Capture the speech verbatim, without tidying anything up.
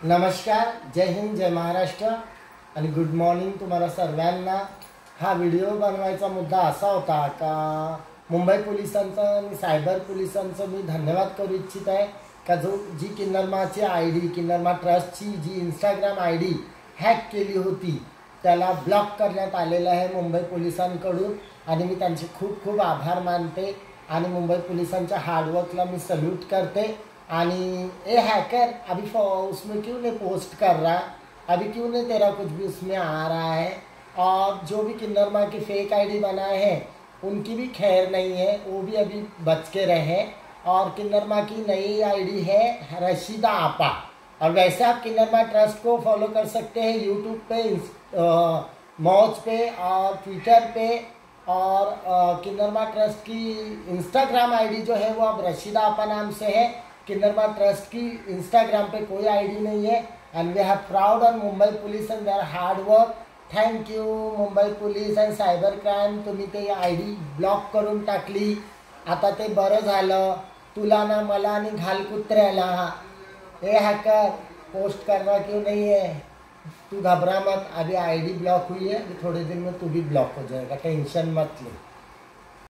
नमस्कार, जय हिंद, जय महाराष्ट्र आणि good morning तुम्हाला सर्वांना। हा व्हिडिओ बनवायचा मुद्दा असा होता का मुंबई पोलिसांचा आणि सायबर पोलिसांचा मी धन्यवाद करू इच्छित आहे का जो जी किन्नर माची आय डी किन्नर मा ट्रस्टची जी इंस्टाग्राम आय डी हॅक केली होती त्याला ब्लॉक करण्यात आलेलं आहे मुंबई पोलिसांकडून आणि मी त्यांचे खूप खूप आभार मानते आणि मुंबई पोलिसांच्या हार्डवर्कला मी सल्यूट करते। आणि ए हैकर अभी उसमें क्यों नहीं पोस्ट कर रहा, अभी क्यों नहीं तेरा कुछ भी उसमें आ रहा है। और जो भी किन्नर माँ की फेक आईडी बनाए हैं उनकी भी खैर नहीं है, वो भी अभी बच के रहे। और किन्नर माँ की नई आईडी है रशीदा आपा। और वैसे आप किन्नर माँ ट्रस्ट को फॉलो कर सकते हैं यूट्यूब पे, मौज पे और ट्विटर पे। और किन्नर माँ ट्रस्ट की इंस्टाग्राम आईडी जो है वो अब रशीदा आपा नाम से है। किन्नर मा ट्रस्ट की इंस्टाग्राम पे कोई आईडी नहीं है। And we have proud on Mumbai police and their hard work. Thank you Mumbai police and cyber crime, तुम्ही ते आयडी ब्लॉक करून टाकली, आता ते बरं झालं। तुला ना मला आणि घाल कुत्र्याला। ए हैकर पोस्ट करना क्यों नहीं है, तू घबरा मत, अभी आईडी ब्लॉक हुई है, थोड़े दिन में तू भी ब्लॉक हो जाएगा, टेंशन मत ले।